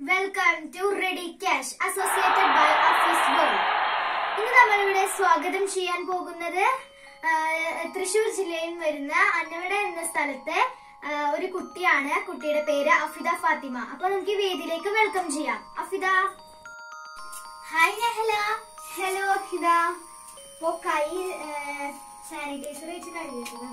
Welcome to Ready Cash, associated by Office World. ഇന്ന് നമ്മളിവിടെ സ്വാഗതം ചെയ്യാൻ പോകുന്നത് തൃശ്ശൂർ ജില്ലയിൽ വരുന്ന അന്നവട എന്ന സ്ഥലത്തെ ഒരു കുട്ടിയാണ്. കുട്ടിയുടെ പേര് അഫിദ ഫാത്തിമ. അപ്പോൾ നമുക്ക് വേദിയിലേക്ക് വെൽക്കം ചെയ്യാം. അഫിദ. ഹായ് നഹല. ഹലോ അഫിദ. അപ്പോൾ കൈ സാനിറ്റൈസർ വെച്ച് കഴുകിയിട്ടുണ്ട്.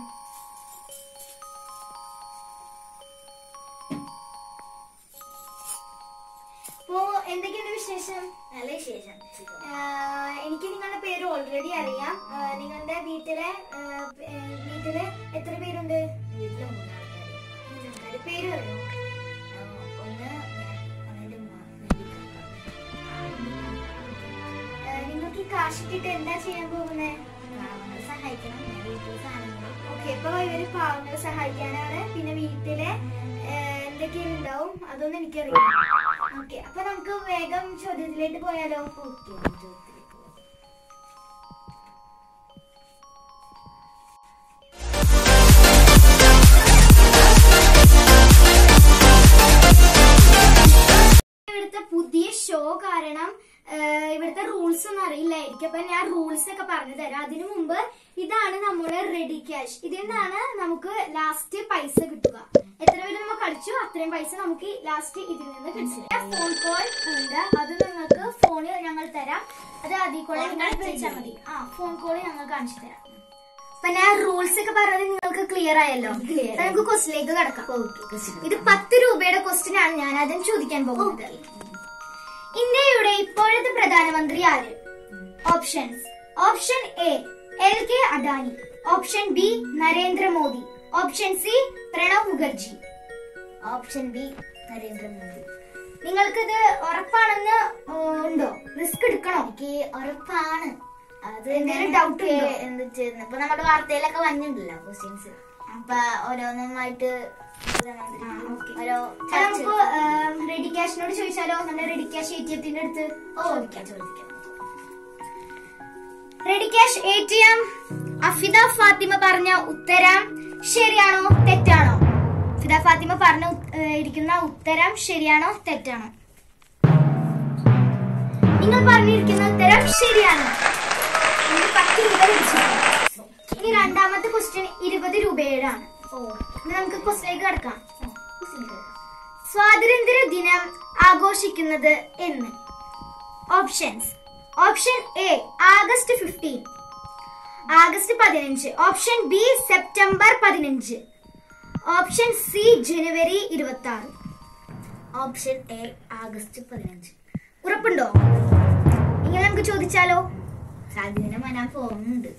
എന്തൊക്കെയുണ്ട് വിശേഷം? നല്ല വിശേഷം. എനിക്ക് നിങ്ങളുടെ പേര് ഓൾറെഡി അറിയാം. നിങ്ങളുടെ വീട്ടില് എത്ര പേരുണ്ട്? വീട്ടില് 3 ആൾക്കാര്. പേര് പറയോ? ഒന്ന് നിങ്ങൾക്ക് കാശ് കിട്ടിട്ട് എന്താ ചെയ്യാൻ പോകുന്നത്? പാവങ്ങളെ സഹായിക്കണം. വീട്ടിലെ സാധനങ്ങൾ. ഓക്കെ, ഇപ്പൊ ഇവര് പാവങ്ങളെ സഹായിക്കാനാണ്. പിന്നെ വീട്ടിലെ എന്തൊക്കെ ഉണ്ടാവും അതൊന്നും എനിക്കറിയാം. ഓക്കെ, അപ്പൊ നമുക്ക് വേഗം ചോദ്യത്തിലേക്ക് പോയാലോ? ഓക്കെ, ചോദ്യത്തിലേക്ക് പോകാം. ഇവിടുത്തെ പുതിയ ഷോ കാരണം ഇവിടുത്തെ റൂൾസ് ഒന്നും അറിയില്ലായിരിക്കും. അപ്പൊ ഞാൻ റൂൾസ് ഒക്കെ പറഞ്ഞു തരാം. അതിനു മുമ്പ് ഇതാണ് നമ്മുടെ റെഡി ക്യാഷ്. ഇതിൽ നിന്നാണ് നമുക്ക് ലാസ്റ്റ് പൈസ കിട്ടുക. എത്ര പേര് നമ്മൾ കളിച്ചു അത്രയും പൈസ നമുക്ക് ലാസ്റ്റ് ഇതിൽ നിന്ന് കിട്ടും. ഫോൺ കോൾ ഉണ്ട്, അത് നിങ്ങൾക്ക് ഫോണിൽ ഞങ്ങൾ തരാം. അത് അതിൽ കൂടെ നിങ്ങൾ വിളിച്ചാൽ മതി. ഫോൺ കോൾ ഞങ്ങൾ കാണിച്ചു തരാം. അപ്പൊ ഞാൻ റൂൾസ് ഒക്കെ പറഞ്ഞത് നിങ്ങൾക്ക് ക്ലിയർ ആയല്ലോ. നമുക്ക് ക്വസ്റ്റിലേക്ക് കടക്കാം. ഇത് 10 രൂപയുടെ ക്വസ്റ്റ്യൻ ആണ് ഞാൻ ആദ്യം ചോദിക്കാൻ പോകുന്നത്. ഇന്ത്യയുടെ ഇപ്പോഴത്തെ പ്രധാനമന്ത്രി ആര്? Options. Option A LK Adani, option B Narendra Modi, option C Pranab Mukherjee, option B Narendra Modi. നിങ്ങൾക്കിത് ഉറപ്പാണെന്ന് ഉണ്ടോ? റിസ്ക് എടുക്കണോ? എനിക്ക് ഉറപ്പാണ്. അത് എന്തെങ്കിലും ഡൗട്ട് എന്ത് ചെയ്യുന്നു? ഇപ്പൊ നമ്മുടെ വാർത്തയിലൊക്കെ വന്നിട്ടുണ്ടല്ലോ ക്വസ്റ്റ്യൻസ്. അപ്പൊ ഓരോന്നുമായിട്ട് നമുക്ക് റെഡി ക്യാഷിനോട് ചോദിച്ചാലോ? നമ്മുടെ റെഡി ക്യാഷ് ATM അടുത്ത് ചോദിക്കാം. Ready cash ATM, Afida Fathima പറഞ്ഞ ഉത്തരം ശരിയാണോ തെറ്റാണോ? അഫിദ ഫാത്തിമ ഇരിക്കുന്ന ഉത്തരം ശരിയാണോ തെറ്റാണോ? നിങ്ങൾ പറഞ്ഞിരിക്കുന്ന ഉത്തരം ശരിയാണ്. 10 രൂപ ലഭിച്ചു. ഇനി രണ്ടാമത്തെ ക്വസ്റ്റ്യൻ 20 രൂപയുടെയാണ്. നമുക്ക് ക്വസ്റ്റ്യനിലേക്ക് കടക്കാം. സ്വാതന്ത്ര്യ ദിനം ആഘോഷിക്കുന്നത് എന്ന്? Options. Option A August 15, August 15. Option B September 15, option C ജനുവരി 26. Option A August 15. ഉറപ്പുണ്ടോ? ഇങ്ങനെ നമുക്ക് ചോദിച്ചാലോ? സാധ്യത വരാൻ പോകുന്നുണ്ട്.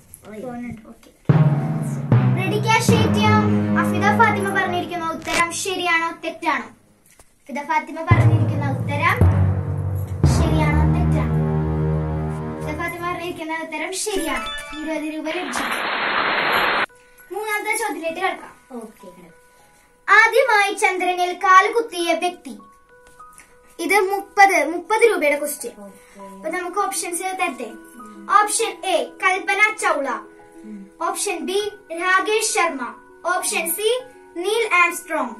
Ready cash ATM, Afida Fathima പറഞ്ഞിരിക്കുന്ന ഉത്തരം ശരിയാണോ തെറ്റാണോ? അഫിദ ഫാത്തിമ പറഞ്ഞിരിക്കുന്ന ഉത്തരം ശരിയാണോ തെറ്റാണോ? അഫിദ ഫാത്തിമ പറഞ്ഞിരിക്കുന്ന ഉത്തരം ശരിയാണ്. 20 രൂപ ലഭിച്ചു. മൂന്നാമത്തെ ചോദ്യത്തിലേക്ക് കിടക്കാം. ആദ്യമായി ചന്ദ്രനിൽ കാലുകുത്തിയ വ്യക്തി? ഇത് 30 രൂപയുടെ ക്വസ്റ്റ്യൻ. അപ്പൊ നമുക്ക് ഓപ്ഷൻസ് തരട്ടെ. Option A Kalpana Chawla, option B Rakesh Sharma, option C Neil Armstrong.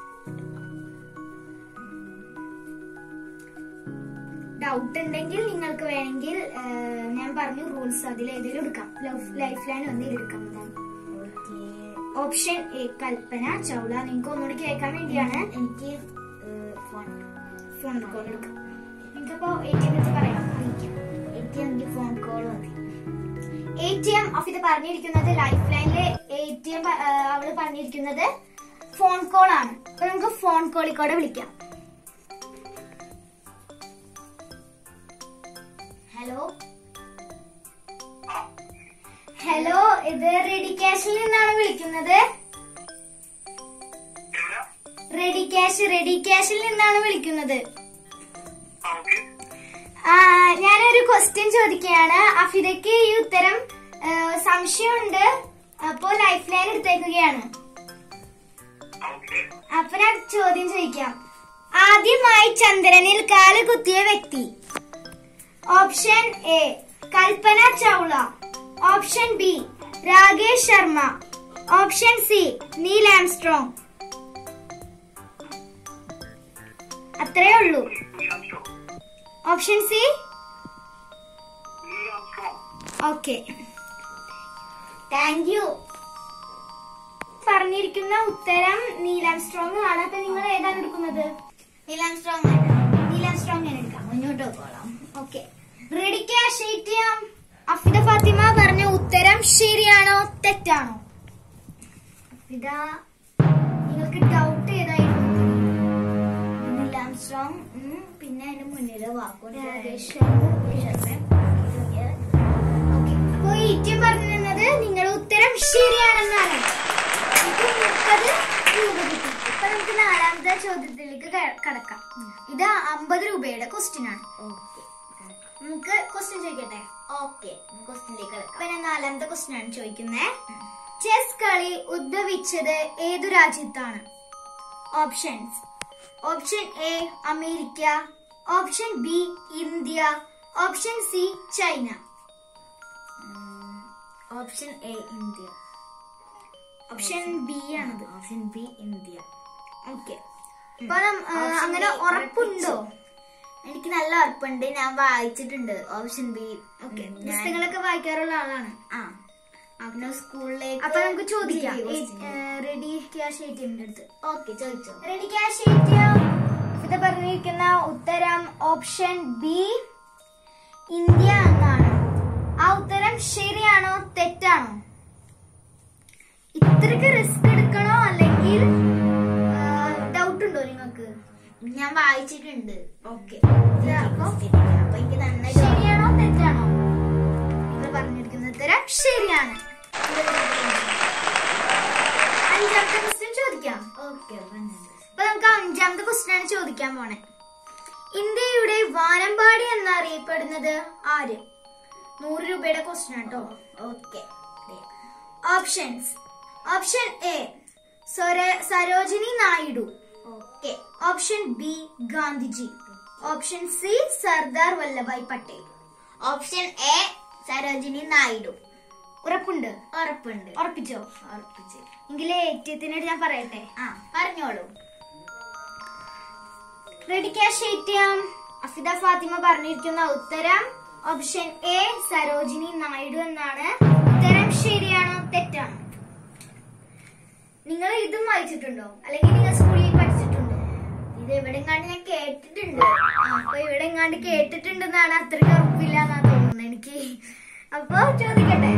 Doubt ഉണ്ടെങ്കിൽ നിങ്ങൾക്ക് വേണമെങ്കിൽ ഞാൻ പറഞ്ഞു റൂൾസ് അതിൽ ഏതെങ്കിലും എടുക്കാം. ലൈഫ് ലൈൻ ഒന്നിൽ എടുക്കുന്നതാണ്. Option A Kalpana Chawla. നിങ്ങൾക്ക് ഒന്നുകൂടി കേൾക്കാൻ വേണ്ടിയാണ്. എനിക്ക് ഫോൺ കോൾ എടുക്കാം. നിങ്ങൾക്കപ്പോ ATM വെച്ച് പറയാം. എനിക്ക് ഫോൺ കോൾ മതി. ATM അഫിദ പറഞ്ഞിരിക്കുന്നത് ലൈഫ് ലൈനിലെ ATM അവള് പറഞ്ഞിരിക്കുന്നത് ഫോൺ കോൾ ആണ്. അപ്പൊ നമുക്ക് ഫോൺ കോളിൽ കൂടെ വിളിക്കാം. ഹലോ ഹലോ, ഇത് റെഡി ക്യാഷിൽ നിന്നാണ് വിളിക്കുന്നത്. റെഡി ക്യാഷിൽ നിന്നാണ് വിളിക്കുന്നത്. ഞാനൊരു ക്വസ്റ്റ്യൻ ചോദിക്കുകയാണ്. അഫിദയ്ക്ക് ഈ ഉത്തരം സംശയമുണ്ട്. അപ്പോ ലൈഫ് ലൈൻ എടുത്തേക്കുകയാണ്. അപ്പൊ ഞാൻ ചോദ്യം ചോദിക്കാം. ആദ്യമായി ചന്ദ്രനിൽ കാല് കുത്തിയ വ്യക്തി? Option A Kalpana Chawla, option B Rakesh Sharma, option C Neil Armstrong. അത്രേ ഉള്ളൂ. Option C. Okay, thank you. പറഞ്ഞിരിക്കുന്ന ഉത്തരം നീൽ ആംസ്ട്രോങ് ആണ്. അപ്പൊ നിങ്ങൾ ഏതാണ് എടുക്കുന്നത്? നീൽ ആംസ്ട്രോങ് ആണ്. നീൽ ആംസ്ട്രോങ് ആണ് എടുക്കാം. മുന്നോട്ട് പോകോളാം. Okay, ready cash ATM. Afida Fathima പറഞ്ഞ ഉത്തരം ശരിയാണോ തെറ്റാണോ? അഫിദ, നിങ്ങൾക്ക് ഡൗട്ട് ഏതായിരുന്നു? നീൽ ആംസ്ട്രോങ്, പിന്നെ അതിന് മുന്നില് വാക്കോട് അപ്പൊ ATM പറഞ്ഞു തന്നത് നിങ്ങളുടെ ഉത്തരം ശരിയാണെന്നാണ്. ഇത് 30 രൂപ കിട്ടി. ഇപ്പൊ നമുക്ക് 4ാമത്തെ ചോദ്യത്തിലേക്ക് കടക്കാം. ഇത് 50 രൂപയുടെ ക്വസ്റ്റ്യൻ ആണ്. ഓക്കെ, നമുക്ക് ക്വസ്റ്റ്യൻ ചോദിക്കട്ടെ? ഓക്കെ, ക്വസ്റ്റ്യനിലേക്ക് കിടക്കാം. അപ്പൊ ഞാൻ 4ാമത്തെ ക്വസ്റ്റ്യൻ ആണ് ചോദിക്കുന്നത്. ചെസ് കളി ഉദ്ഭവിച്ചത് ഏതു രാജ്യത്താണ്? Options. Option A America, option B India, option C China. Option A India. Option B ആണത്. Option B India. ഓക്കെ, അപ്പൊ അങ്ങനെ ഉറപ്പുണ്ടോ? എനിക്ക് നല്ല ഉറപ്പുണ്ട്, ഞാൻ വായിച്ചിട്ടുണ്ട് ഓപ്ഷൻ ബി. ഓക്കെ, പുസ്തകങ്ങളൊക്കെ വായിക്കാറുള്ള ആളാണ്. പിന്നെ സ്കൂളിലേക്ക്. അപ്പൊ നമുക്ക് ചോദിക്കാം. റെഡി ക്യാഷ് ATMന്റെ അടുത്ത്. ഓക്കെ, ചോദിച്ചോ. Ready cash ATM. ഇത് പറഞ്ഞിരിക്കുന്ന ഉത്തരം ഓപ്ഷൻ ബി ഇന്ത്യ എന്നാണ്. ആ ഉത്തരം ശരിയാണോ തെറ്റാണോ? ഇത്രക്ക് റിസ്ക് എടുക്കണോ അല്ലെങ്കിൽ ഡൗട്ട് ഉണ്ടോ നിങ്ങൾക്ക്? ഞാൻ വായിച്ചിട്ടുണ്ട്. ഓക്കെ, അപ്പൊ എനിക്ക് നന്നായി. ശരിയാണോ തെറ്റാണോ? നിങ്ങൾ പറഞ്ഞിരിക്കുന്ന ഉത്തരം ശരിയാണ്. 5ാമത്തെ ക്വസ്റ്റ്യൻ ചോദിക്കാം. ഓക്കെ, അപ്പൊ നമുക്ക് 5ാമത്തെ ക്വസ്റ്റ്യൻ ആണ് ചോദിക്കാൻ പോണേ. ഇന്ത്യയുടെ വാനമ്പാടി എന്നറിയപ്പെടുന്നത് ആര്? 100 രൂപയുടെ ക്വസ്റ്റ്യൻ ആട്ടോ. Okay. Options. Option A Sarojini Naidu, okay. Option B Gandhiji, option C Sardar Vallabhbhai Patel. Option A Sarojini Naidu. ഉറപ്പുണ്ട്? ഉറപ്പുണ്ട്. ഉറപ്പിച്ചോ? ഉറപ്പിച്ച്. എങ്കിലേ ATMത്തിനോട് ഞാൻ പറയട്ടെ. പറഞ്ഞോളൂ. Ready cash ATM. Afida Fathima പറഞ്ഞിരിക്കുന്ന ഉത്തരം ഓപ്ഷൻ എ സരോജിനി നായിഡു എന്നാണ്. ഉത്തരം ശരിയാണോ തെറ്റാണോ? നിങ്ങൾ ഇതും വായിച്ചിട്ടുണ്ടോ അല്ലെങ്കിൽ നിങ്ങൾ സ്കൂളിൽ പഠിച്ചിട്ടുണ്ടോ? ഇത് എവിടെ കണ്ട് ഞാൻ കേട്ടിട്ടുണ്ട്. അപ്പൊ ഇവിടെ എങ്ങാണ്ട് കേട്ടിട്ടുണ്ടെന്നാണ്. അത്രയ്ക്ക് ഉറപ്പില്ല എന്നാ തോന്നുന്നത് എനിക്ക്. അപ്പൊ ചോദിക്കട്ടെ,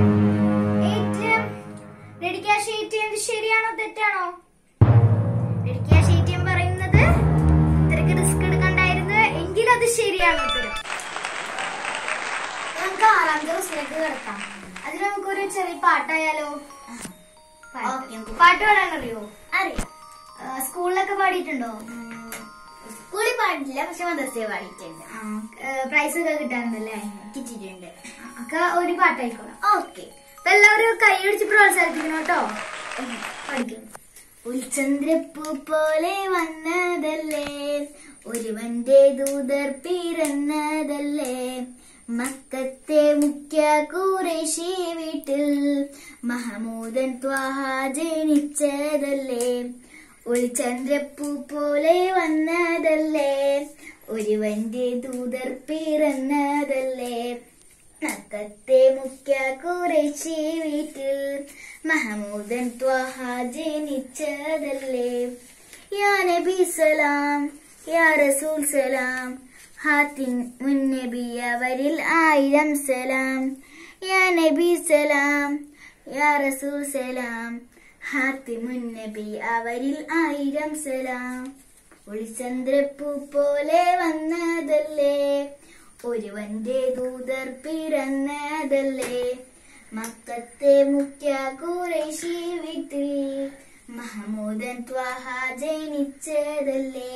റെഡി ക്യാഷ് ATM ശരിയാണോ തെറ്റാണോ? റെഡി ക്യാഷ് ATM പറയുന്നത് ഇത്രയ്ക്ക് റിസ്ക് എടുക്കണ്ടായിരുന്നു എങ്കിൽ അത് ശരിയാണോ ഉത്തരം? നമുക്ക് 6ാമത്തെ ക്വസ്റ്റ്യനിലേക്ക് കിടക്കാം. അതിൽ നമുക്കൊരു ചെറിയ പാട്ടായാലോ? പാട്ട് പാടാൻ അറിയോ? അറിയാം. സ്കൂളിലൊക്കെ പാടിയിട്ടുണ്ടോ? സ്കൂളിൽ പാടില്ല, പക്ഷെ മദ്രസയിൽ പാടിയിട്ടുണ്ട്. പ്രൈസ് ഒക്കെ കിട്ടാറുണ്ടല്ലേ? കിട്ടിയിട്ടുണ്ട്. ഒക്കെ ഒരു പാട്ടായിക്കോളാം. ഓക്കെ. അപ്പൊ എല്ലാവരും കൈ പിടിച്ച് പ്രോത്സാഹിപ്പിക്കണം കേട്ടോ. പഠിക്കും. ഉൽചന്ദ്രപ്പൂ പോലെ വന്നതല്ലേ, ഒരുവന്റെ ദൂതർ പിറന്നതല്ലേ, മക്കത്തെ മുഖ്യ ഖുറൈശി വീട്ടിൽ മഹമൂദൻ ത്വാഹ ജനിച്ചതല്ലേ, ഉൽചന്ദ്രപ്പൂ പോലെ വന്നതല്ലേ, ഒരുവന്റെ ദൂതർ പിറന്നതല്ലേ, മക്കത്തെ മുഖ്യ ഖുറൈശി വീട്ടിൽ മഹമൂദൻ ത്വാഹ ജനിച്ചതല്ലേ. യാ നബി സലാം, യാ റസൂൽ സലാം, ഹാത്തിൻ മുന്നബി അവരിൽ 1000 സലാം. യാ നബി സലാം, യാ റസൂൽ സലാം, ഹാത്തിമുൻ നബി അവരിൽ 1000 സലാം. ഒളിചന്ദ്രപ്പൂ പോലെ വന്നതല്ലേ, ഒരുവന്റെ ദൂതർ പിറന്നതല്ലേ, മക്കത്തെ മുഖ്യ ഖുറൈശി വീട്ടിൽ മഹമൂദൻ ത്വാഹ ജനിച്ചതല്ലേ.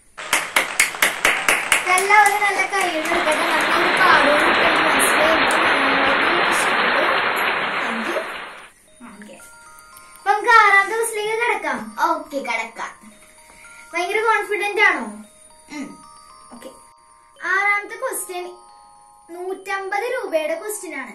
എല്ലാവരും നല്ല കൈയ്യെടുക്കട്ടെ. നല്ലൊരു പാടും അപ്പൊ നമുക്ക് 6ാമത്തെ ക്വസ്റ്റിലേക്ക് കിടക്കാം. ഓക്കെ, കടക്കാം. ഭയങ്കര കോൺഫിഡന്റ് ആണോ? ഓക്കെ. 6ാമത്തെ ക്വസ്റ്റ്യൻ 150 രൂപയുടെ ക്വസ്റ്റ്യൻ ആണ്.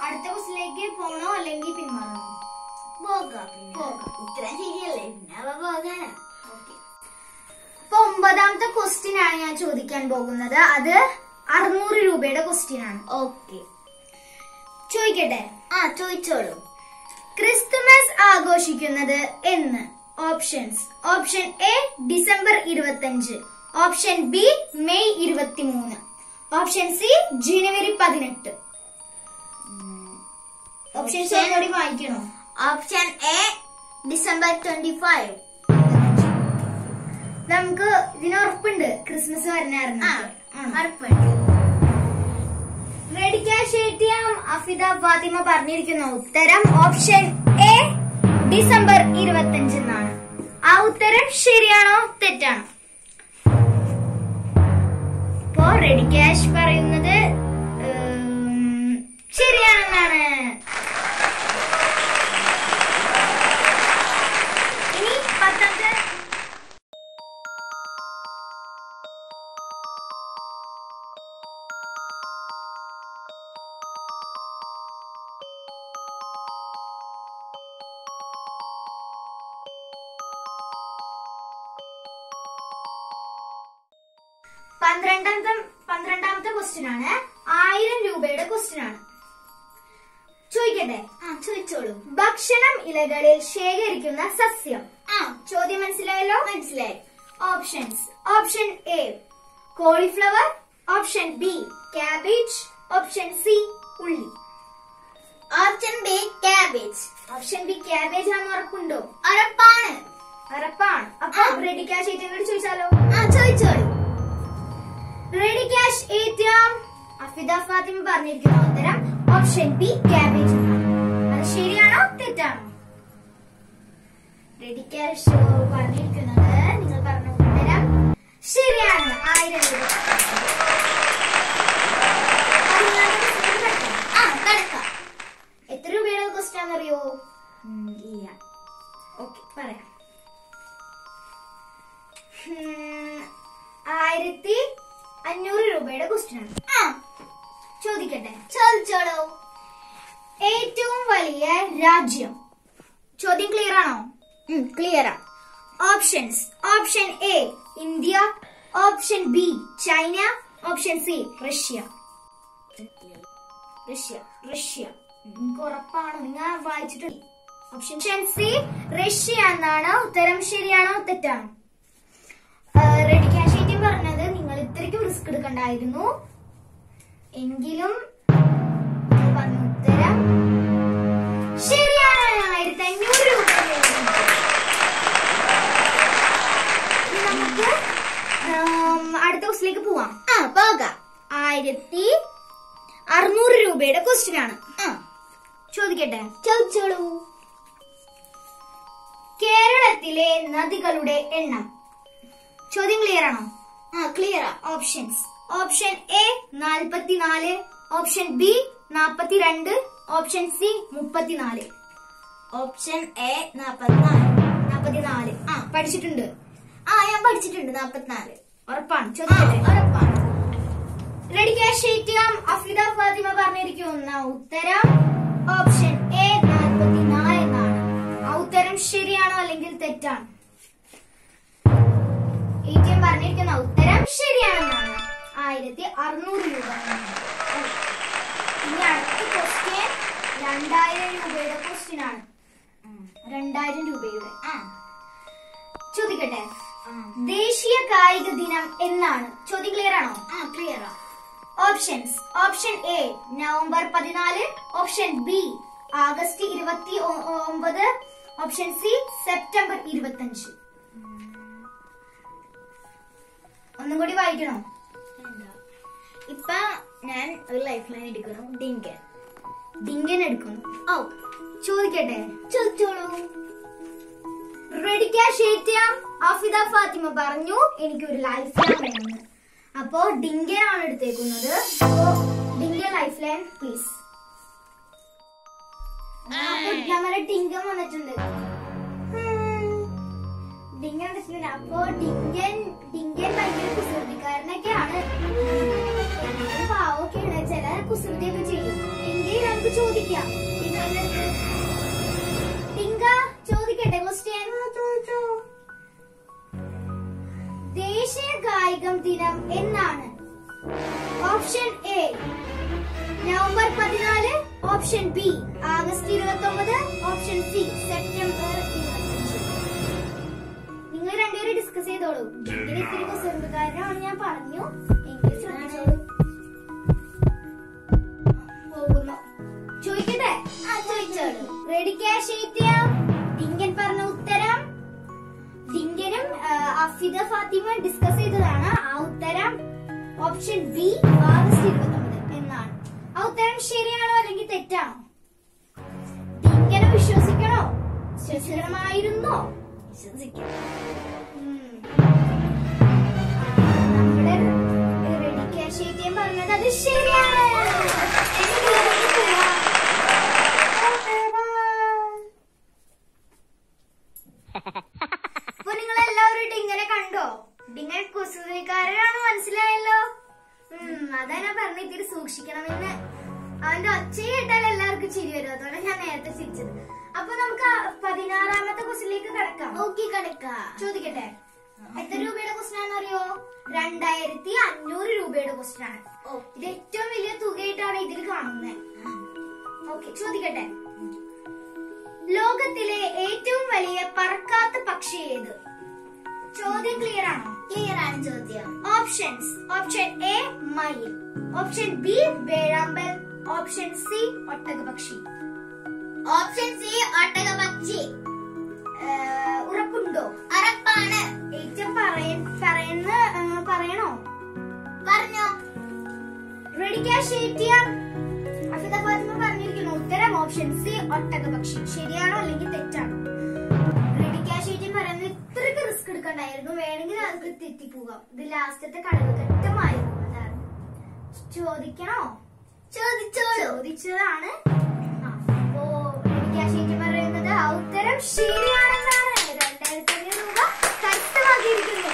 അടുത്ത ക്വസ്റ്റിലേക്ക് പോകണോ അല്ലെങ്കിൽ പിന്മാറണോ? പോകാം. പോകാം. ഉത്തരം ശരിയല്ലേ, പിന്നെ അവ പോകാനാ. അപ്പൊ 9ാമത്തെ ക്വസ്റ്റ്യൻ ആണ് ഞാൻ ചോദിക്കാൻ പോകുന്നത്. അത് 600 രൂപയുടെ ക്വസ്റ്റ്യൻ ആണ്. ഓക്കെ, ചോദിക്കട്ടെ? ചോദിച്ചോളൂ. ക്രിസ്തുമസ് ആഘോഷിക്കുന്നത് എന്ന്? Options: option A December 25, option B May 23, option C ജനുവരി 18. ഓപ്ഷൻസ് ഓൾറെഡി വായിക്കണോ? Option A December 25. നമുക്ക് ഇതിന് ഉറപ്പുണ്ട് ക്രിസ്മസ് വരണായിരുന്നു. ഉറപ്പുണ്ട്. Ready cash ATM Afida Fathima പറഞ്ഞിരിക്കുന്ന ഉത്തരം ഓപ്ഷൻ എ ഡിസംബർ 25 എന്നാണ്. ആ ഉത്തരം ശരിയാണോ തെറ്റാണോ? ഇപ്പോ റെഡി ക്യാഷ് പറയുന്നത് ശരിയാണെന്നാണ്. ഇനി 10ാമത്തെ പന്ത്രണ്ടാമത്തെ ക്വസ്റ്റ്യൻ ആണ്. 1000 രൂപയുടെ ക്വസ്റ്റ്യൻ ആണ്. ചോദിക്കട്ടെ? ചോദിച്ചോളൂ. ഭക്ഷണം ഇലകളിൽ ശേഖരിക്കുന്ന സസ്യം. ചോദ്യം മനസ്സിലായല്ലോ? മനസ്സിലായി. Options: option A cauliflower, option B cabbage, option C ഉള്ളി. Option B cabbage. Option B cabbage ആണെന്ന് ഉറപ്പുണ്ടോ? ഉറപ്പാണ്. ഉറപ്പാണ്. അപ്പൊ റെഡി ക്യാഷ് ATM ചോദിച്ചാലോ? ചോദിച്ചോളൂ. Ready cash ATM Afida Fathima പറഞ്ഞിരിക്കുന്ന ഉത്തരം ഓപ്ഷൻ ബി കാബേജ് എന്നാണ്. അത് ശരിയാണോ തെറ്റാണോ? റെഡി ക്യാഷ് പറഞ്ഞിരിക്കുന്നത് നിങ്ങൾ പറഞ്ഞ ഉത്തരം ശരിയാണ്. 1000 രൂപ. എത്ര രൂപയുടെ ക്വസ്റ്റ്യൻ ആണെന്നറിയോ? ഇല്ല. ഓക്കെ, പറയാം. 1500 രൂപയുടെ ക്വസ്റ്റ്യൻ ആണ്. ചോദിക്കട്ടെ? ചോദിച്ചോളൂ. ഏറ്റവും വലിയ രാജ്യം. ചോദ്യം ക്ലിയർ ആണോ? ക്ലിയറാ. Options: option A India, option B China, option C Russia. Russia നിങ്ങൾക്ക് ഉറപ്പാണോ? നിങ്ങൾ വായിച്ചിട്ടുണ്ട്? ഓപ്ഷൻ സി റഷ്യ എന്നാണ് ഉത്തരം. ശരിയാണോ തെറ്റാണോ? റെഡി ക്യാഷ് ATM പറഞ്ഞത് നിങ്ങൾ ഇത്രയ്ക്കും റിസ്ക് എടുക്കണ്ടായിരുന്നു. എങ്കിലും പറഞ്ഞ ഉത്തരം ശരിയാണ്. 1500 രൂപ. നമുക്ക് അടുത്ത ക്വസ്റ്റിലേക്ക് പോവാം. പോകാം. 1600 രൂപയുടെ ക്വസ്റ്റ്യൻ ആണ്. ചോദിക്കട്ടെ? ചോദിച്ചോളൂ. കേരളത്തിലെ നദികളുടെ എണ്ണം. ചോദ്യം ക്ലിയർ ആണോ? ക്ലിയറാ. Options: option A 44, option B 42, option C 34. Option A 44. പഠിച്ചിട്ടുണ്ട്? ഞാൻ പഠിച്ചിട്ടുണ്ട്. 44. ഉറപ്പാണ്? ചോദിക്കട്ടെ? ഉറപ്പാണ്. Ready cash ATM Afida Fathima പറഞ്ഞിരിക്കുന്ന ഉത്തരം ഓപ്ഷൻ എ 44 എന്നാണ്. ആ ഉത്തരം ശരിയാണോ അല്ലെങ്കിൽ തെറ്റാണ്? ATM പറഞ്ഞിരിക്കുന്ന ഉത്തരം ശരിയാണെന്നാണ്. 1600 രൂപ. ഇനി അടുത്ത ക്വസ്റ്റ്യൻ 2000 രൂപയുടെ ക്വസ്റ്റ്യൻ ആണ്. 2000 രൂപയുടെ. ചോദിക്കട്ടെ? ദേശീയ കായിക ദിനം എന്നാണ്. ചോദ്യം ക്ലിയർ ആണോ? ക്ലിയറാ. Options: option A November 14, option B August 29, option C September 25. ഒന്നും കൂടി വായിക്കണോ? ഇപ്പൊ ഞാൻ ഒരു ലൈഫ് ലൈൻ എടുക്കണം. ഡിങ്കൻ എടുക്കുന്നു. ചോദിക്കട്ടെ? ചോദിച്ചോളൂ. Ready cash ATM Afida Fathima പറഞ്ഞു എനിക്കൊരു ലൈഫ് ലൈൻ വേണമെന്ന്. അപ്പോ ഡിങ്കൻ ആണ് എടുത്തേക്കുന്നത്. അപ്പോ ഡിങ്കൻ ലൈഫ് ലൈൻ പ്ലീസ്. നമ്മുടെ ഡിങ്കൻ വന്നിട്ടുണ്ട്. ഡിങ്കൻ വന്നിട്ടുണ്ട്. അപ്പോ ഡിങ്കൻ ഭയങ്കര കുസൃതിക്കാരനൊക്കെയാണ്. പാവൊക്കെയാണ്. ചില കുസൃതിയൊക്കെ ചെയ്യും. എങ്കിൽ നമുക്ക് ചോദിക്കാം. ടിങ്ക ചോദിക്കട്ടെ ക്വസ്റ്റ്യൻ. ദേശീയ കായികം ദിനം എന്നാണ്? Option A November 14, option B August 29, option C September 25. നിങ്ങൾ രണ്ടുപേരും ഡിസ്കസ് ചെയ്തോളൂ. ഇങ്ങനെ ഇത്തിരി കുസൃതിക്കാരനാണ് ഞാൻ പറഞ്ഞു. എങ്കിൽ ശ്രദ്ധിച്ചോളൂ. പോകുന്നു. ചോദിക്കട്ടെ? ചോദിച്ചോളൂ. Ready cash എഴുതിയാ? ഡിങ്കൻ പറഞ്ഞ ഉത്തരം. ഡിങ്കനും അഫിദ ഫാത്തിമ ഡിസ്കസ് ചെയ്തതാണ്. ആ ഉത്തരം ഓപ്ഷൻ ബി ആഗസ്റ്റ് 29 എന്നാണ്. ആ ഉത്തരം ശരിയാണോ അല്ലെങ്കിൽ തെറ്റാണോ? ഡിങ്കനെ വിശ്വസിക്കണോ? വിശ്വസിക്കണമായിരുന്നോ? വിശ്വസിക്കാം. നമ്മുടെ റെഡി ക്യാഷ് എഴുതിയാൻ പറഞ്ഞത് അത് ശരിയാണ്. അപ്പൊ നിങ്ങൾ എല്ലാവരും ഡിങ്ങനെ കണ്ടോ? ഡിങ്ങൻ കുസൃതിക്കാരനാണ്, മനസ്സിലായല്ലോ. അതാ ഞാൻ പറഞ്ഞ ഇത്തിരി സൂക്ഷിക്കണമെന്ന്. അവന്റെ ഒച്ച കേട്ടാൽ എല്ലാവർക്കും ചിരി വരും. അതുകൊണ്ട് ഞാൻ നേരത്തെ ചിരിച്ചത്. അപ്പൊ നമുക്ക് 16ാമത്തെ ക്വസ്റ്റിലേക്ക് കിടക്കാം. ഓക്കെ, കിടക്കാം. ചോദിക്കട്ടെ? എത്ര രൂപയുടെ ക്വസ്റ്റ്യൻ ആണെന്നറിയോ? 2500 രൂപയുടെ ക്വസ്റ്റ്യൻ ആണ്. ഇത് ഏറ്റവും വലിയ തുകയായിട്ടാണ് ഇതിൽ കാണുന്നത്. ഓക്കെ, ചോദിക്കട്ടെ? ലോകത്തിലെ ഏറ്റവും വലിയ പറക്കാത്ത പക്ഷി ഏത്? ചോദ്യം ക്ലിയർ ആണോ? ക്ലിയർ ആണ് ചോദ്യം. ഓപ്ഷൻസ്: ഓപ്ഷൻ എ മയിൽ, ഓപ്ഷൻ ബി വേഴാമ്പൽ, ഓപ്ഷൻ സി ഒട്ടകപക്ഷി. ഓപ്ഷൻ സി ഒട്ടകപക്ഷി. ഉറപ്പുണ്ടോ? ഉറപ്പാണ്. ഏറ്റവും പറയണോ? പറഞ്ഞോ. റെഡി ക്യാഷ് എഴുതിയാ? അഫിദ ഫാത്തിമ പറഞ്ഞിരിക്കുന്നു ഉത്തരം ഓപ്ഷൻ സി ഒട്ടകപക്ഷി. ശരിയാണോ അല്ലെങ്കിൽ തെറ്റാണോ? റെഡി ക്യാഷ് എഴുതി പറയുന്നത് ഇത്രയ്ക്ക് റിസ്ക് എടുക്കണ്ടായിരുന്നു. വേണമെങ്കിൽ നമുക്ക് തെറ്റിപ്പോകാം. ഇത് ലാസ്റ്റത്തെ കടവ് ഘട്ടമായിരുന്നു. അതാണ്. ചോദിക്കണോ? ചോദിച്ചതാണ്. അപ്പോ റെഡി ക്യാഷ് എഴുതി പറയുന്നത് ആ ഉത്തരം ശരിയാണെന്നാണ്. 2500 രൂപ കഷ്ടമാക്കിയിരിക്കുന്നു.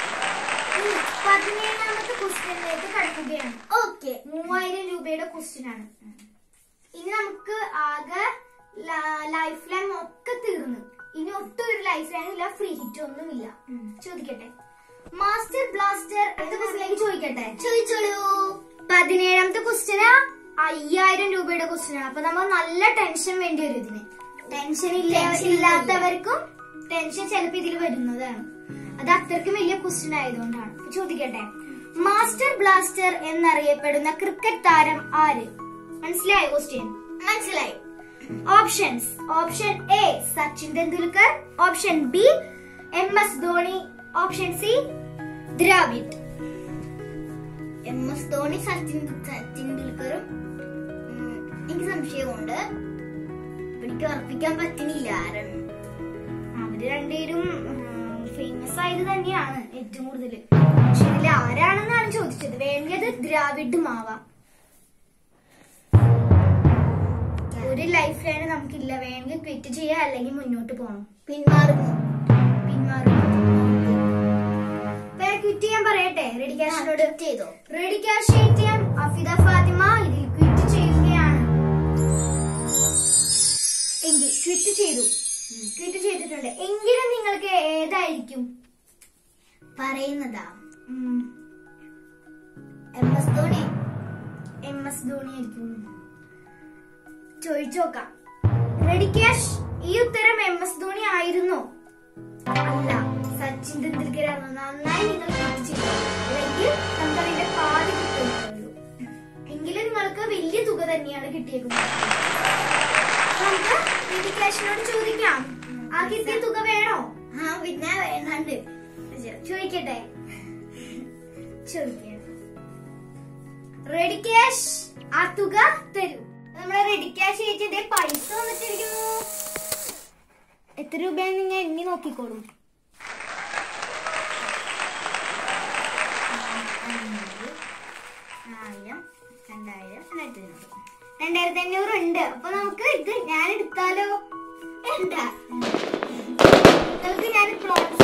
17ാമത്തെ ക്വസ്റ്റ്യനിലേക്ക് കടക്കുകയാണ്. ഓക്കെ, 3000 രൂപയുടെ ക്വസ്റ്റ്യൻ ആണ്. ഇനി നമുക്ക് ആകെ ലൈഫ് ലൈൻ ഒക്കെ തീർന്നു. ഇനി ഒട്ടും ഒരു ലൈഫ് ലൈൻ ഇല്ല, ഫ്രീ ഹിറ്റ് ഒന്നുമില്ല. ചോദിക്കട്ടെ? മാസ്റ്റർ ബ്ലാസ്റ്റർ അടുത്ത ക്വസ്റ്റ്യനിലേക്ക് ചോദിക്കട്ടെ? ചോദിച്ചോളൂ. 17ാമത്തെ ക്വസ്റ്റ്യന് 5000 രൂപയുടെ ക്വസ്റ്റ്യൻ ആണ്. അപ്പൊ നമ്മൾ നല്ല ടെൻഷൻ വേണ്ടി വരും ഇതിന്. ടെൻഷൻ ഇല്ലാത്തവർക്കും ടെൻഷൻ ചിലപ്പോ ഇതിൽ വരുന്നതാണ്. അത് അത്രയ്ക്കും വലിയ ക്വസ്റ്റ്യൻ ആയതുകൊണ്ടാണ്. ചോദിക്കട്ടെ? മാസ്റ്റർ ബ്ലാസ്റ്റർ എന്നറിയപ്പെടുന്ന ക്രിക്കറ്റ് താരം ആര്? മനസ്സിലായോ ക്വസ്റ്റ്യൻ? മനസ്സിലായി. Options: option A Sachin Tendulkar, option B MS Dhoni, option C Dravid. MS Dhoni, Sachin തെണ്ടുൽക്കറും. എനിക്ക് സംശയമുണ്ട്. എനിക്ക് ഉറപ്പിക്കാൻ പറ്റുന്നില്ല ആരാണ്. അവര് രണ്ടുപേരും ഫേമസ് ആയത് തന്നെയാണ് ഏറ്റവും കൂടുതൽ. പക്ഷെ ഇതിൽ ആരാണെന്നാണ് ചോദിച്ചത്. വേണ്ടത് ദ്രാവിഡും ആവാം. ഒരു ലൈഫ് ലൈൻ നമുക്കില്ല. വേണമെങ്കിൽ ക്വിറ്റ് ചെയ്യാം, അല്ലെങ്കിൽ മുന്നോട്ട് പോകണം. പിന്മാറുന്നു. ക്വിറ്റ് ചെയ്യാൻ പറയട്ടെ? റെഡി ക്യാഷിനോട് ചെയ്തോ? റെഡി ക്യാഷ് ചെയ്യാൻ അഫിദ ഫാത്തിമ ഇതിൽ ക്വിറ്റ് ചെയ്യുകയാണ്. എങ്കിൽ ക്വിറ്റ് ചെയ്തിട്ടുണ്ട്. എങ്കിലും നിങ്ങൾക്ക് ഏതായിരിക്കും പറയുന്നതാ? MS ധോണി. MS ധോണി ആയിരിക്കും. ചോദിച്ചോക്കാം. റെഡി ക്യാഷ്, ഈ ഉത്തരം MS ധോണി ആയിരുന്നോ? അല്ല, സച്ചിൻ തെണ്ടുൽക്കർ ആയിരുന്നു. നന്നായി നിങ്ങൾ ക്വിറ്റ് ചെയ്തു. അല്ലെങ്കിൽ നമുക്ക് അതിന്റെ പാതി കിട്ടുന്നുള്ളൂ. എങ്കിലും നിങ്ങൾക്ക് വലിയ തുക തന്നെയാണ് കിട്ടിയേക്കുന്നത്. നമുക്ക് റെഡി ക്യാഷിനോട് ചോദിക്കാം. ആ കിട്ടിയ തുക വേണോ? പിന്നെ വേണ്ടാണ്ട്. ചോദിക്കട്ടെ? റെഡി ക്യാഷ് ആ തുക തരൂ. നമ്മുടെ റെഡി ക്യാഷ് ചേച്ചിന്റെ പൈസ വന്നിട്ടിരിക്കുന്നു. എത്ര രൂപയാണ് നിങ്ങൾ എണ്ണി നോക്കിക്കോളൂ. 2500 ഉണ്ട്. അപ്പൊ നമുക്ക് ഇത് ഞാൻ എടുത്താലോ? എന്താ നിങ്ങൾക്ക് ഞാൻ പ്ലോട്ട്